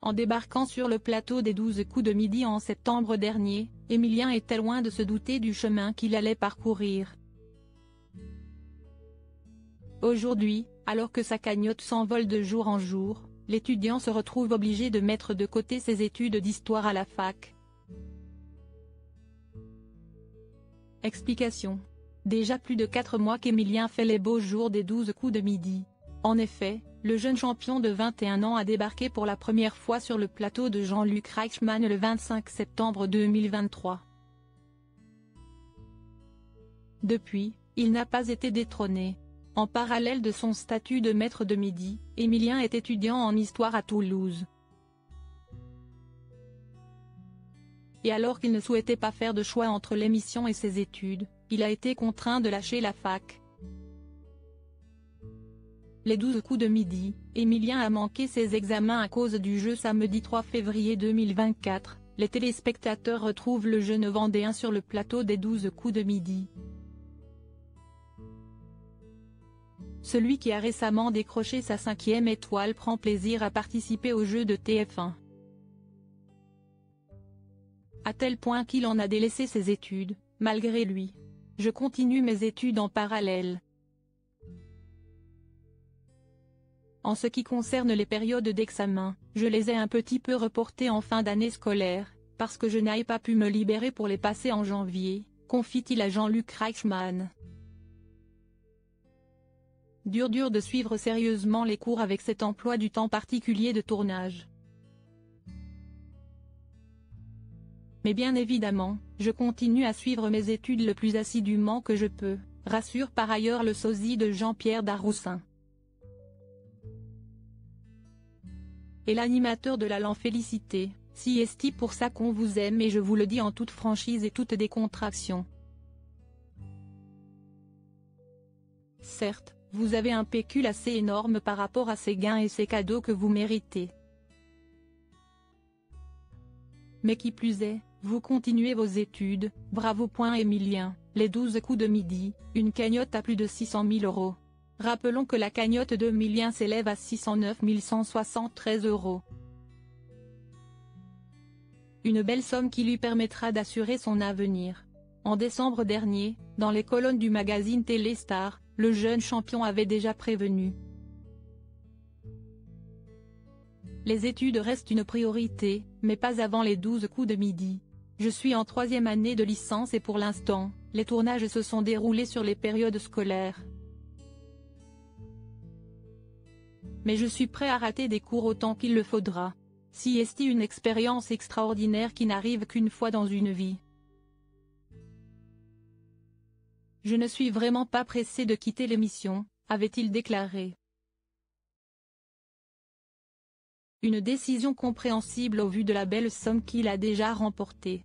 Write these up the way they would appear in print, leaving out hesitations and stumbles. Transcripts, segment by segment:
En débarquant sur le plateau des 12 coups de midi en septembre dernier, Emilien était loin de se douter du chemin qu'il allait parcourir. Aujourd'hui, alors que sa cagnotte s'envole de jour en jour, l'étudiant se retrouve obligé de mettre de côté ses études d'histoire à la fac. Explication. Déjà plus de 4 mois qu'Emilien fait les beaux jours des 12 coups de midi. En effet, le jeune champion de 21 ans a débarqué pour la première fois sur le plateau de Jean-Luc Reichmann le 25 septembre 2023. Depuis, il n'a pas été détrôné. En parallèle de son statut de maître de midi, Emilien est étudiant en histoire à Toulouse. Et alors qu'il ne souhaitait pas faire de choix entre l'émission et ses études, il a été contraint de lâcher la fac. Les 12 coups de midi, Emilien a manqué ses examens à cause du jeu samedi 3 février 2024, les téléspectateurs retrouvent le jeune Vendéen sur le plateau des 12 coups de midi. Celui qui a récemment décroché sa 5e étoile prend plaisir à participer aux Jeux de TF1. À tel point qu'il en a délaissé ses études, malgré lui. Je continue mes études en parallèle. En ce qui concerne les périodes d'examen, je les ai un petit peu reportées en fin d'année scolaire, parce que je n'ai pas pu me libérer pour les passer en janvier, confie-t-il à Jean-Luc Reichmann. Dur de suivre sérieusement les cours avec cet emploi du temps particulier de tournage. Mais bien évidemment, je continue à suivre mes études le plus assidûment que je peux, rassure par ailleurs le sosie de Jean-Pierre Daroussin. Et l'animateur de l'Allant félicité, si esti pour ça qu'on vous aime et je vous le dis en toute franchise et toute décontraction. Certes, vous avez un pécule assez énorme par rapport à ces gains et ces cadeaux que vous méritez. Mais qui plus est, vous continuez vos études, bravo. Emilien, les 12 coups de midi, une cagnotte à plus de 600 000 €. Rappelons que la cagnotte d'Emilien s'élève à 609 173 €. Une belle somme qui lui permettra d'assurer son avenir. En décembre dernier, dans les colonnes du magazine Téléstar, le jeune champion avait déjà prévenu. Les études restent une priorité, mais pas avant les 12 coups de midi. Je suis en 3e année de licence et pour l'instant, les tournages se sont déroulés sur les périodes scolaires. Mais je suis prêt à rater des cours autant qu'il le faudra. Si est une expérience extraordinaire qui n'arrive qu'une fois dans une vie. Je ne suis vraiment pas pressé de quitter l'émission, avait-il déclaré. Une décision compréhensible au vu de la belle somme qu'il a déjà remportée.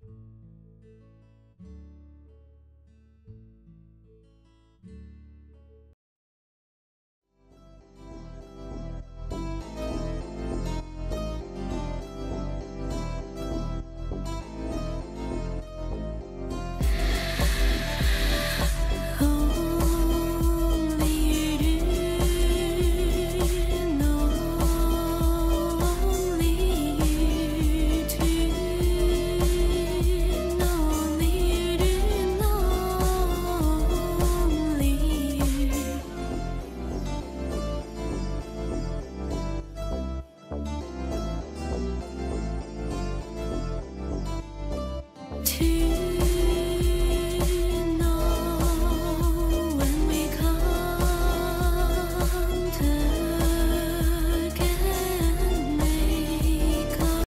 To